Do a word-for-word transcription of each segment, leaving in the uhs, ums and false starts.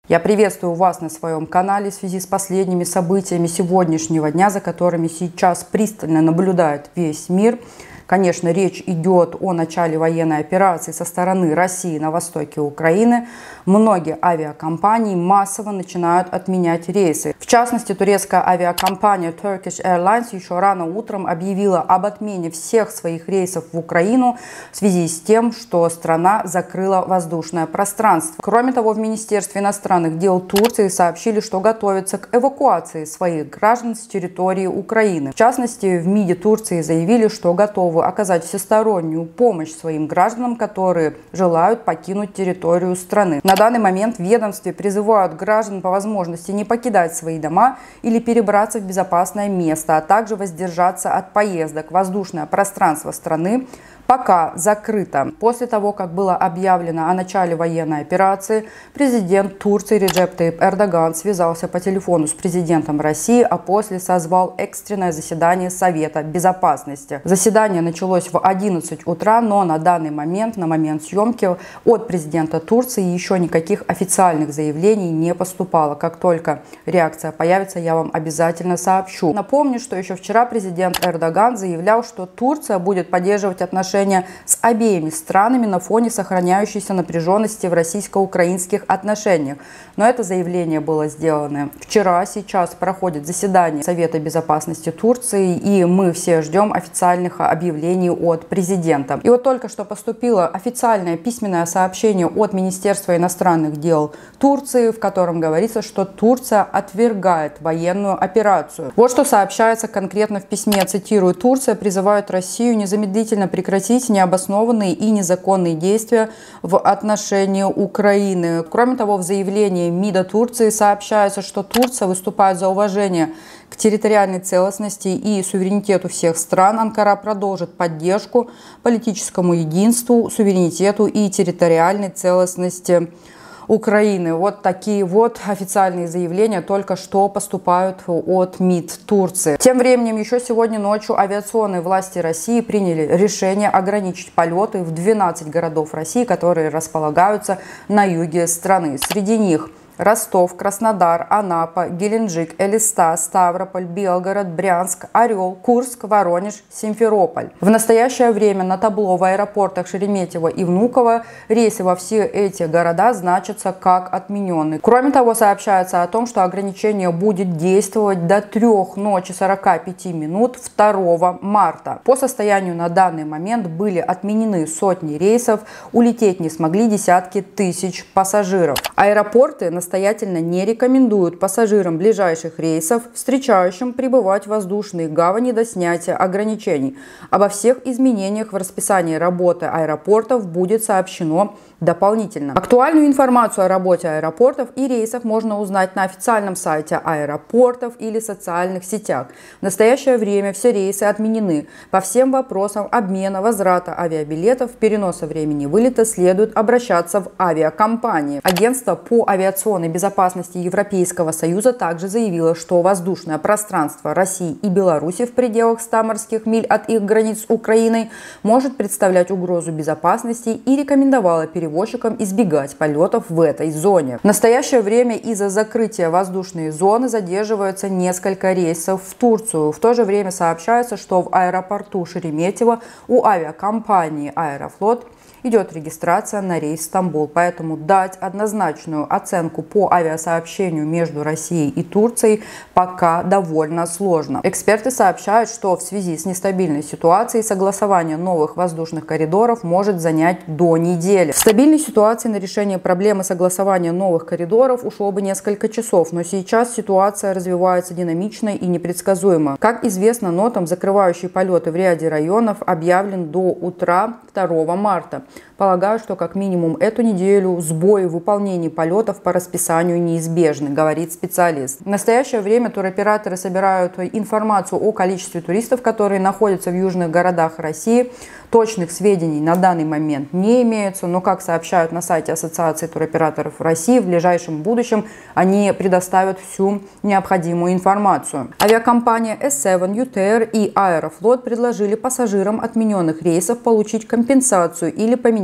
Я приветствую вас на своем канале в связи с последними событиями сегодняшнего дня, за которыми сейчас пристально наблюдает весь мир. Конечно, речь идет о начале военной операции со стороны России на востоке Украины. Многие авиакомпании массово начинают отменять рейсы. В частности, турецкая авиакомпания Turkish Airlines еще рано утром объявила об отмене всех своих рейсов в Украину в связи с тем, что страна закрыла воздушное пространство. Кроме того, в Министерстве иностранных дел Турции сообщили, что готовятся к эвакуации своих граждан с территории Украины. В частности, в МИДе Турции заявили, что готовы оказать всестороннюю помощь своим гражданам, которые желают покинуть территорию страны. На данный момент в ведомстве призывают граждан по возможности не покидать свои дома или перебраться в безопасное место, а также воздержаться от поездок. Воздушное пространство страны пока закрыто. После того, как было объявлено о начале военной операции, президент Турции Реджеп Тайип Эрдоган связался по телефону с президентом России, а после созвал экстренное заседание Совета Безопасности. Заседание началось в одиннадцать утра, но на данный момент, на момент съемки, от президента Турции еще никаких официальных заявлений не поступало. Как только реакция появится, я вам обязательно сообщу. Напомню, что еще вчера президент Эрдоган заявлял, что Турция будет поддерживать отношения с обеими странами на фоне сохраняющейся напряженности в российско-украинских отношениях. Но это заявление было сделано вчера. Сейчас проходит заседание Совета Безопасности Турции, и мы все ждем официальных объявлений от президента. И вот только что поступило официальное письменное сообщение от Министерства иностранных дел Турции, в котором говорится, что Турция отвергает военную операцию. Вот что сообщается конкретно в письме, цитирую: «Турция призывает Россию незамедлительно прекратить необоснованные и незаконные действия в отношении Украины». Кроме того, в заявлении МИДа Турции сообщается, что Турция выступает за уважение к территориальной целостности и суверенитету всех стран. Анкара продолжит поддержку политическому единству, суверенитету и территориальной целостности Украины. Вот такие вот официальные заявления только что поступают от МИД Турции. Тем временем еще сегодня ночью авиационные власти России приняли решение ограничить полеты в двенадцать городов России, которые располагаются на юге страны. Среди них Ростов, Краснодар, Анапа, Геленджик, Элиста, Ставрополь, Белгород, Брянск, Орел, Курск, Воронеж, Симферополь. В настоящее время на табло в аэропортах Шереметьево и Внуково рейсы во все эти города значатся как отмененные. Кроме того, сообщается о том, что ограничение будет действовать до трёх ночи сорока пяти минут второго марта. По состоянию на данный момент были отменены сотни рейсов, улететь не смогли десятки тысяч пассажиров. Аэропорты на Настоятельно не рекомендуют пассажирам ближайших рейсов, встречающим, прибывать в воздушные гавани до снятия ограничений. Обо всех изменениях в расписании работы аэропортов будет сообщено дополнительно. Актуальную информацию о работе аэропортов и рейсов можно узнать на официальном сайте аэропортов или социальных сетях. В настоящее время все рейсы отменены. По всем вопросам обмена, возврата авиабилетов, переноса времени вылета следует обращаться в авиакомпании. Агентство по авиационной безопасности Европейского Союза также заявило, что воздушное пространство России и Беларуси в пределах ста морских миль от их границ с Украиной может представлять угрозу безопасности и рекомендовало перевозчикам избегать полетов в этой зоне. В настоящее время из-за закрытия воздушной зоны задерживаются несколько рейсов в Турцию. В то же время сообщается, что в аэропорту Шереметьево у авиакомпании «Аэрофлот» идет регистрация на рейс Стамбул, поэтому дать однозначную оценку по авиасообщению между Россией и Турцией пока довольно сложно. Эксперты сообщают, что в связи с нестабильной ситуацией согласование новых воздушных коридоров может занять до недели. В стабильной ситуации на решение проблемы согласования новых коридоров ушло бы несколько часов, но сейчас ситуация развивается динамично и непредсказуемо. Как известно, нотам, закрывающий полеты в ряде районов, объявлен до утра второго марта. Полагаю, что как минимум эту неделю сбои в выполнении полетов по расписанию неизбежны, говорит специалист. В настоящее время туроператоры собирают информацию о количестве туристов, которые находятся в южных городах России. Точных сведений на данный момент не имеются, но, как сообщают на сайте Ассоциации туроператоров России, в ближайшем будущем они предоставят всю необходимую информацию. Авиакомпания эс семь, ю ти эр и Аэрофлот предложили пассажирам отмененных рейсов получить компенсацию или поменять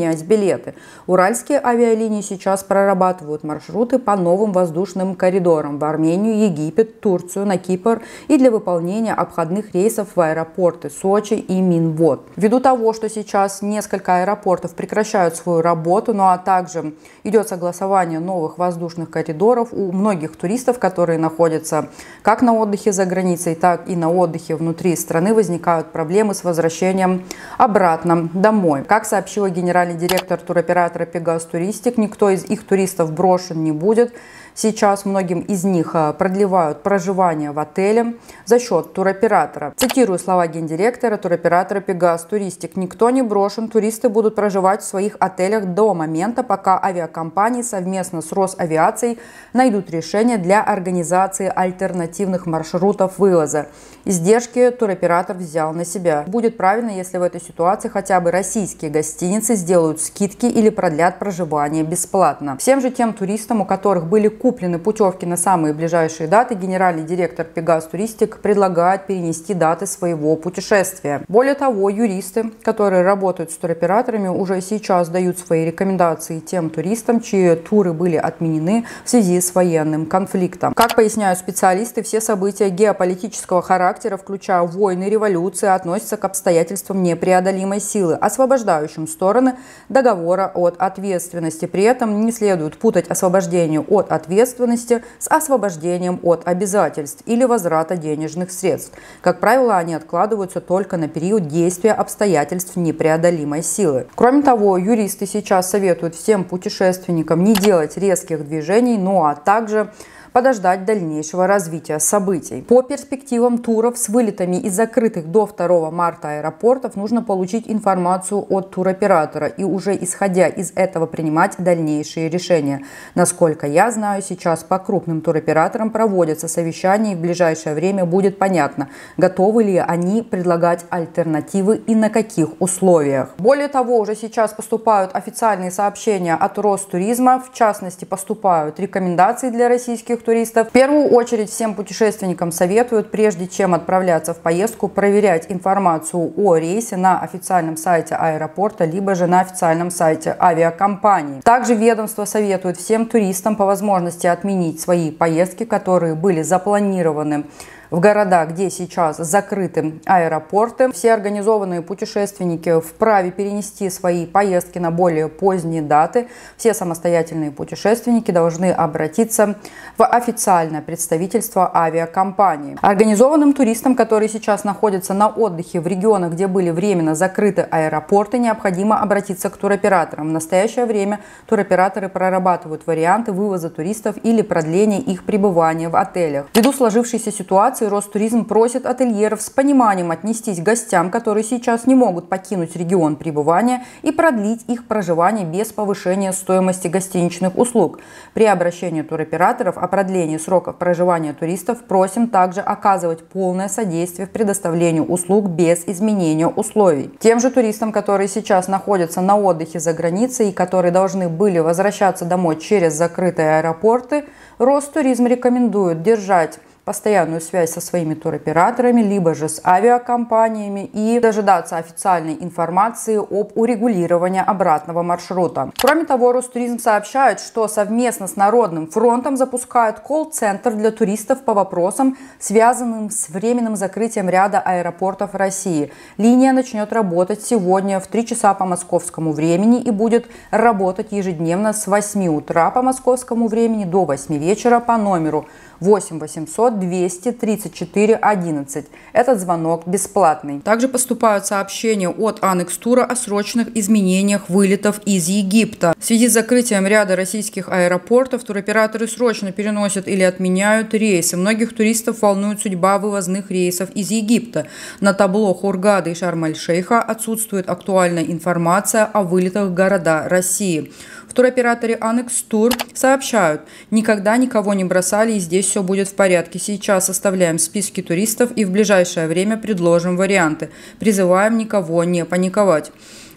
поменять билеты. Уральские авиалинии сейчас прорабатывают маршруты по новым воздушным коридорам в Армению, Египет, Турцию, на Кипр и для выполнения обходных рейсов в аэропорты Сочи и Минвод. Ввиду того, что сейчас несколько аэропортов прекращают свою работу, ну а также идет согласование новых воздушных коридоров, у многих туристов, которые находятся как на отдыхе за границей, так и на отдыхе внутри страны, возникают проблемы с возвращением обратно домой. Как сообщила генеральный директор туроператора Pegasus Touristic, никто из их туристов брошен не будет. Сейчас многим из них продлевают проживание в отеле за счет туроператора. Цитирую слова гендиректора туроператора Pegasus Touristic. Никто не брошен, туристы будут проживать в своих отелях до момента, пока авиакомпании совместно с Росавиацией найдут решение для организации альтернативных маршрутов вывоза. Издержки туроператор взял на себя. Будет правильно, если в этой ситуации хотя бы российские гостиницы сделают скидки или продлят проживание бесплатно. Всем же тем туристам, у которых были куплены путевки на самые ближайшие даты, генеральный директор Pegasus Touristic предлагает перенести даты своего путешествия. Более того, юристы, которые работают с туроператорами, уже сейчас дают свои рекомендации тем туристам, чьи туры были отменены в связи с военным конфликтом. Как поясняют специалисты, все события геополитического характера, включая войны и революции, относятся к обстоятельствам непреодолимой силы, освобождающим стороны договора от ответственности. При этом не следует путать освобождение от ответственности ответственности с освобождением от обязательств или возврата денежных средств. Как правило, они откладываются только на период действия обстоятельств непреодолимой силы. Кроме того, юристы сейчас советуют всем путешественникам не делать резких движений, ну а также подождать дальнейшего развития событий. По перспективам туров с вылетами из закрытых до второго марта аэропортов нужно получить информацию от туроператора и уже исходя из этого принимать дальнейшие решения. Насколько я знаю, сейчас по крупным туроператорам проводятся совещания и в ближайшее время будет понятно, готовы ли они предлагать альтернативы и на каких условиях. Более того, уже сейчас поступают официальные сообщения от Ростуризма, в частности поступают рекомендации для российских туристов. В первую очередь всем путешественникам советуют, прежде чем отправляться в поездку, проверять информацию о рейсе на официальном сайте аэропорта, либо же на официальном сайте авиакомпании. Также ведомство советует всем туристам по возможности отменить свои поездки, которые были запланированы в города, где сейчас закрыты аэропорты. Все организованные путешественники вправе перенести свои поездки на более поздние даты. Все самостоятельные путешественники должны обратиться в официальное представительство авиакомпании. Организованным туристам, которые сейчас находятся на отдыхе в регионах, где были временно закрыты аэропорты, необходимо обратиться к туроператорам. В настоящее время туроператоры прорабатывают варианты вывоза туристов или продления их пребывания в отелях. Ввиду сложившейся ситуации Ростуризм просит ательеров с пониманием отнестись к гостям, которые сейчас не могут покинуть регион пребывания, и продлить их проживание без повышения стоимости гостиничных услуг. При обращении туроператоров о продлении сроков проживания туристов просим также оказывать полное содействие в предоставлении услуг без изменения условий. Тем же туристам, которые сейчас находятся на отдыхе за границей и которые должны были возвращаться домой через закрытые аэропорты, Ростуризм рекомендует держать постоянную связь со своими туроператорами, либо же с авиакомпаниями и дожидаться официальной информации об урегулировании обратного маршрута. Кроме того, Ростуризм сообщает, что совместно с Народным фронтом запускает колл-центр для туристов по вопросам, связанным с временным закрытием ряда аэропортов России. Линия начнет работать сегодня в три часа по московскому времени и будет работать ежедневно с восьми утра по московскому времени до восьми вечера по номеру восемь восемьсот двести тридцать четыре одиннадцать. Этот звонок бесплатный. Также поступают сообщения от Анекс Тура о срочных изменениях вылетов из Египта. В связи с закрытием ряда российских аэропортов туроператоры срочно переносят или отменяют рейсы. Многих туристов волнует судьба вывозных рейсов из Египта. На табло Хургады и Шарм-эль-Шейха отсутствует актуальная информация о вылетах в города России. В туроператоре Анекс Тур сообщают, никогда никого не бросали и здесь все будет в порядке. Сейчас составляем списки туристов и в ближайшее время предложим варианты. Призываем никого не паниковать.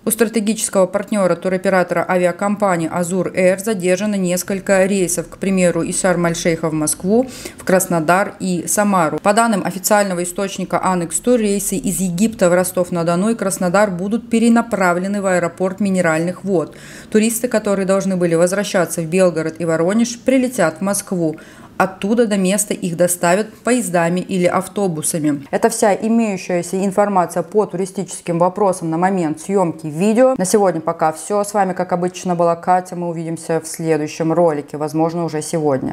У стратегического партнера туроператора авиакомпании Azur Air задержано несколько рейсов, к примеру, из Шарм-эль-Шейха в Москву, в Краснодар и Самару. По данным официального источника Анекс Тур, рейсы из Египта в Ростов-на-Дону и Краснодар будут перенаправлены в аэропорт Минеральных вод. Туристы, которые должны были возвращаться в Белгород и Воронеж, прилетят в Москву. Оттуда до места их доставят поездами или автобусами. Это вся имеющаяся информация по туристическим вопросам на момент съемки видео. На сегодня пока все. С вами, как обычно, была Катя. Мы увидимся в следующем ролике, возможно, уже сегодня.